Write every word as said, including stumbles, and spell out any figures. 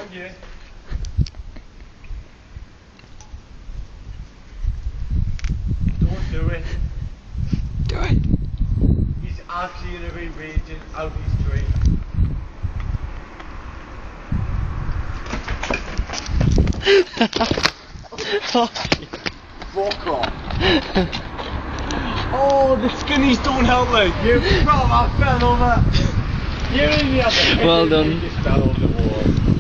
on you. Don't do it. Do it. He's actually going to be raging out his tree. Fuck off. Oh, the skinnies don't help me. You proper fell over. You in the other. Well done. You just fell on the wall.